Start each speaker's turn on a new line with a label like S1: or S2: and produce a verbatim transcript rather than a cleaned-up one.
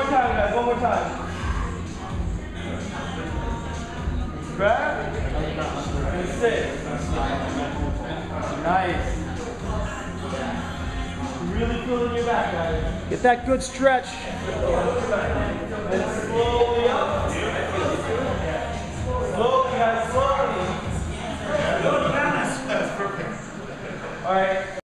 S1: more time, guys. One more time. Grab. And sit. Nice. Really feeling your back, guys.
S2: Get that good stretch.